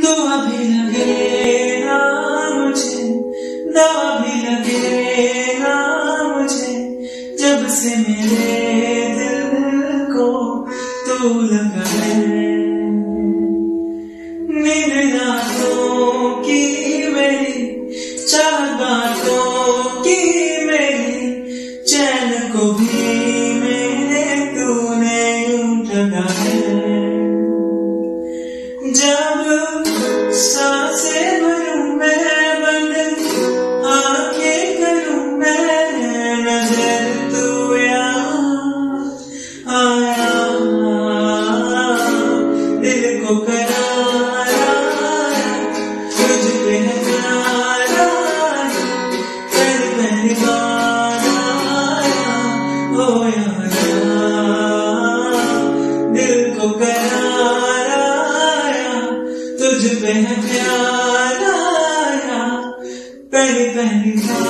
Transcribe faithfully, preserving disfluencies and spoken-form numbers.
दुआ भी लगे ना मुझे, दवा भी लगे ना मुझे, जब से मेरे दिल को तू लगा है। नींद रातों की मेरी, चाहत बातों की मेरी, चैन को भी मेरे तूने यूं ठगा है। जब सांसें भरूं मैं बंद, आंखें करूं मैं, नजर तू याद आया, दिल को करार आया, तुझ पे है प्यार आया, पहली पहली बार आया, ओ यारा, दिल को करार आया, तुझ पे है प्यार आया, पहली पहली बार।